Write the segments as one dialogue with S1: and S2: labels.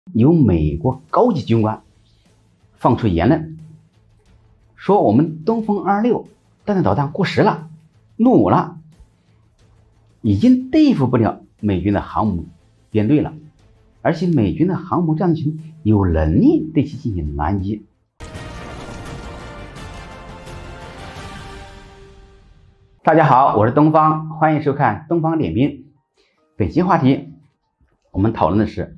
S1: 有美国高级军官放出言论，说我们东风26弹道导弹过时了、落伍了，已经对付不了美军的航母编队了，而且美军的航母战斗群有能力对其进行拦击。大家好，我是东方，欢迎收看东方点评。本期话题我们讨论的是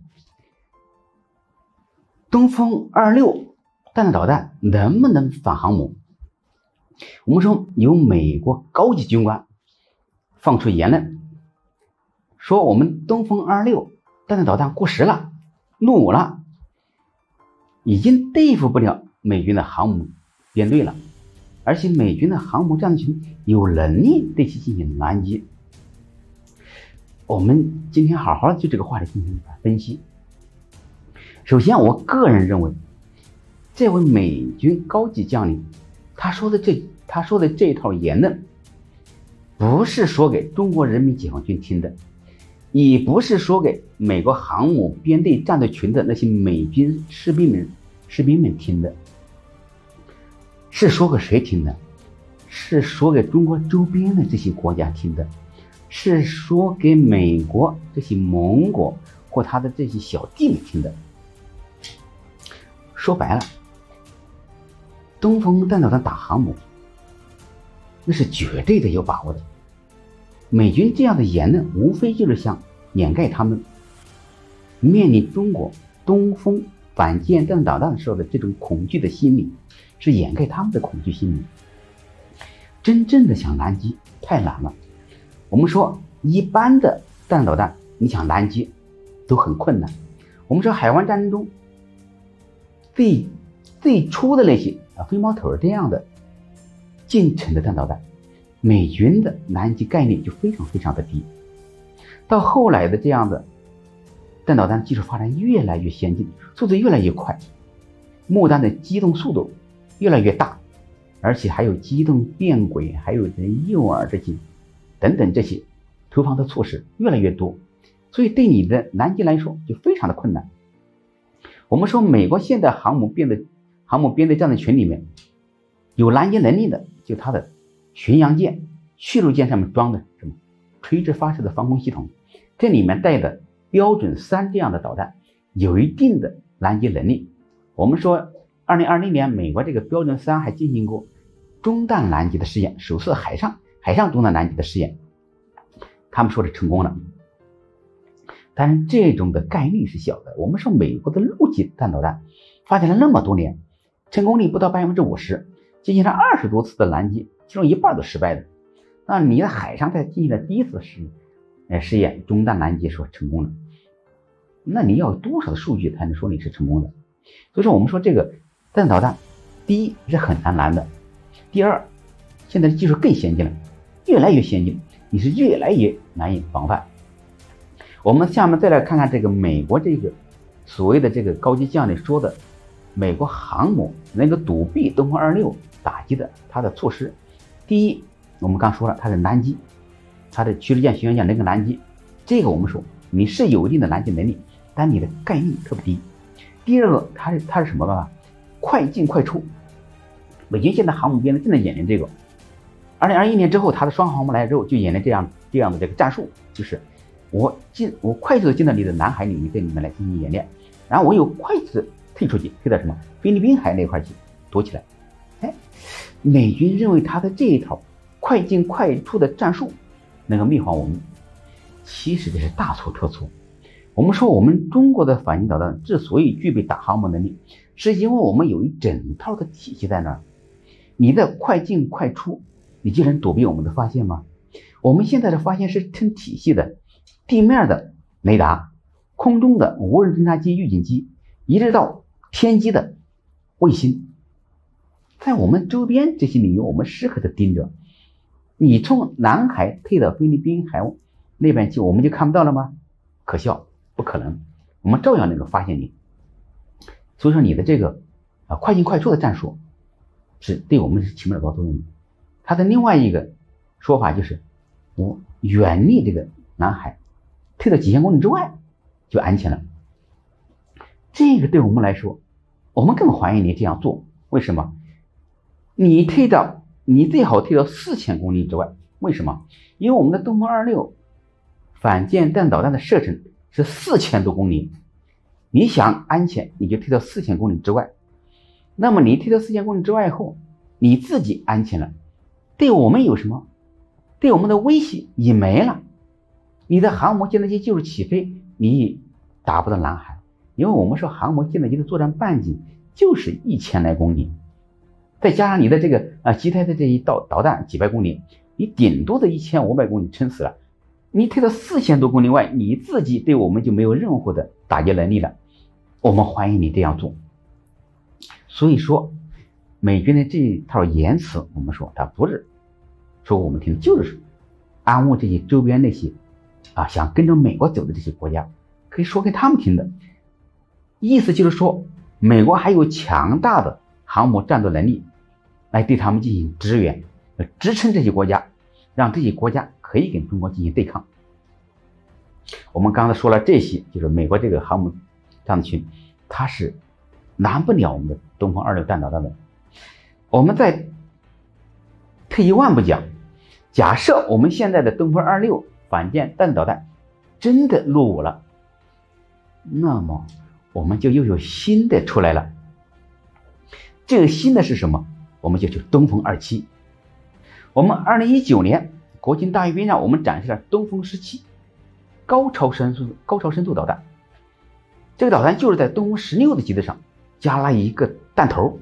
S1: 东风26弹道导弹能不能反航母。我们说有美国高级军官放出言论，说我们东风26弹道导弹过时了、落伍了，已经对付不了美军的航母编队了，而且美军的航母战斗群有能力对其进行拦击。我们今天好好就这个话题进行分析。首先，我个人认为，这位美军高级将领他说的这一套言论，不是说给中国人民解放军听的，也不是说给美国航母编队战斗群的那些美军士兵们听的，是说给谁听的？是说给中国周边的这些国家听的，是说给美国这些盟国或他的这些小弟们听的。说白了，东风弹道导弹打航母，那是绝对的有把握的。美军这样的言论，无非就是想掩盖他们面临中国东风反舰弹道导弹的时候的这种恐惧的心理，是掩盖他们的恐惧心理。真正的想拦击太难了。我们说一般的弹道导弹，你想拦击都很困难。我们说海湾战争中最初的那些飞毛腿这样的近程的弹道导弹，美军的拦击概率就非常的低。到后来的这样的弹道导弹技术发展越来越先进，速度越来越快，末端的机动速度越来越大，而且还有机动变轨，还有人诱饵这些等等这些投放的措施越来越多，所以对你的拦击来说就非常的困难。我们说美国现在航母编队战斗群里面有拦截能力的，就它的巡洋舰、驱逐舰上面装的什么垂直发射的防空系统，这里面带的标准3这样的导弹有一定的拦截能力。我们说2020年美国这个标准3还进行过中弹拦截的试验，首次海上中弹拦截的试验，他们说是成功了，但是这种的概率是小的。我们说美国的陆基弹道弹发展了那么多年，成功率不到50%，进行了20多次的拦截，其中一半都失败的。那你在海上再进行了第一次试验，中弹拦截说成功了，那你要有多少的数据才能说你是成功的？所以说我们说这个弹道导弹，第一是很难拦的，第二现在的技术更先进了，越来越先进，你是越来越难以防范。我们下面再来看看这个美国这个所谓的这个高级将领说的美国航母能够躲避东风26打击的它的措施。第一，我们刚说了，它是拦击，它的驱逐舰、巡洋舰能够拦击，这个我们说你是有一定的拦截能力，但你的概率特别低。第二个，它是什么办法？快进快出。美军现在航母编队正在演练这个。2021年之后，它的双航母来之后就演练这样的这个战术，就是我快速的进到你的南海领域，这里面来进行演练，然后我又快速的退出去，退到什么菲律宾海那块去躲起来。美军认为他的这一套快进快出的战术能够灭亡我们，其实这是大错特错。我们说我们中国的反舰导弹之所以具备打航母能力，是因为我们有一整套的体系在那儿。你的快进快出，你就能躲避我们的发现吗？我们现在的发现是成体系的，地面的雷达、空中的无人侦察机、预警机，一直到天基的卫星，在我们周边这些领域，我们时刻的盯着。你从南海退到菲律宾海那边去，我们就看不到了吗？可笑，不可能，我们照样能够发现你。所以说你的这个快进快出的战术是对我们是起不了多作用的。它的另外一个说法就是我远离这个南海，退到几千公里之外就安全了。 这个对我们来说，我们更欢迎你这样做。为什么？你最好推到4000公里之外。为什么？因为我们的东风26反舰弹导弹的射程是4000多公里，你想安全，你就推到4000公里之外。那么你推到4000公里之外后，你自己安全了，对我们有什么？对我们的威胁也没了。你的航母舰载机就是起飞，你打不到南海，因为我们说航母舰载机的作战半径就是1000来公里，再加上你的这个机台的这一导弹几百公里，你顶多的1500公里撑死了。你推到4000多公里外，你自己对我们就没有任何的打击能力了。我们欢迎你这样做。所以说，美军的这一套言辞，我们说它不是说我们听，就是安慰这些周边那些想跟着美国走的这些国家，可以说给他们听的。意思就是说，美国还有强大的航母战斗能力来对他们进行支援，支撑这些国家，让这些国家可以跟中国进行对抗。我们刚才说了这些，就是美国这个航母战斗群，它是难不了我们的东风26弹导弹的。我们再退一万步讲，假设我们现在的东风26反舰弹导弹真的落伍了，那么我们就又有新的出来了。这个新的是什么？我们就东风27。我们2019年国庆大阅兵上，我们展示了东风17高超声速导弹。这个导弹就是在东风16的基础上加了一个弹头，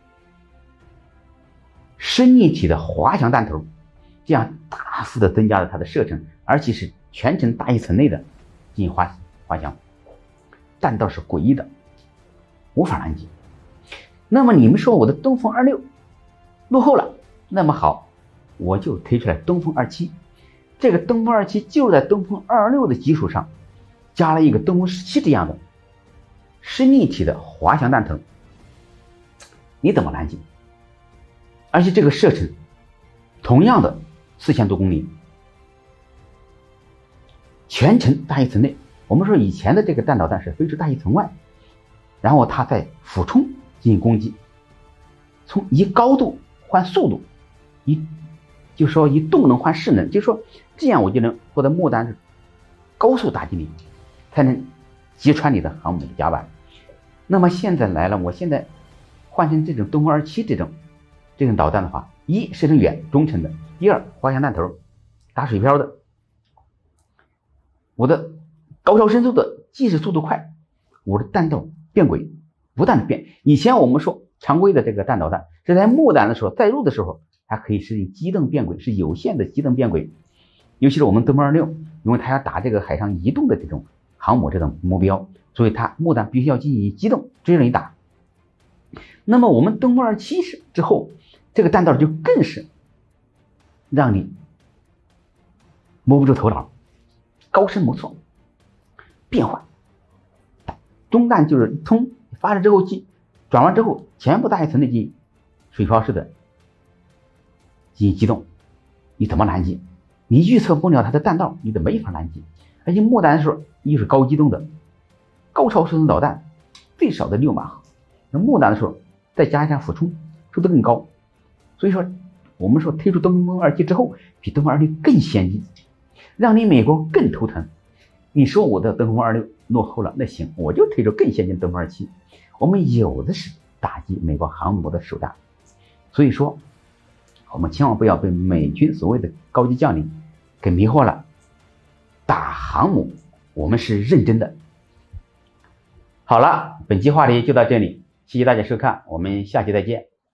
S1: 深一体的滑翔弹头，这样大幅的增加了它的射程，而且是全程大气层内的进行滑翔。弹道是诡异的，无法拦截。那么你们说我的东风26落后了，那么好，我就推出来东风27。这个东风27就是在东风26的基础上加了一个东风17这样的深一体的滑翔弹头，你怎么拦截？而且这个射程同样的4000多公里，全程大气层内。我们说以前的这个弹导弹是飞出大气层外，然后它再俯冲进行攻击，从以高度换速度，就说以动能换势能，就说这样我就能获得末端是高速打击你，才能击穿你的航母的甲板。那么现在来了，我现在换成这种东风27这种导弹的话，一射程远中程的，第二滑翔弹头打水漂的，我的高超声速的即使速度快，我的弹道变轨不断的变。以前我们说常规的这个弹导弹是在末端的时候载入的时候它可以实行机动变轨，是有限的机动变轨，尤其是我们东风26，因为它要打这个海上移动的这种航母这种目标，所以它末端必须要进行机动追着你打。那么我们东风27之后，这个弹道就更是让你摸不住头脑，高深莫测，变换。中弹就是冲发射之后转弯之后，全部大气层内进行水漂式的进行机动，你怎么拦截？你预测不了它的弹道，你都没法拦截。而且末端的时候又是高机动的高超声速导弹，最少的6马赫，那末端的时候再加上俯冲，速度更高。所以说我们说推出东风27之后，比东风26更先进，让你美国更头疼。你说我的东风26落后了，那行，我就推出更先进的东风27。我们有的是打击美国航母的手段。所以说我们千万不要被美军所谓的高级将领给迷惑了，打航母我们是认真的。好了，本期话题就到这里，谢谢大家收看，我们下期再见。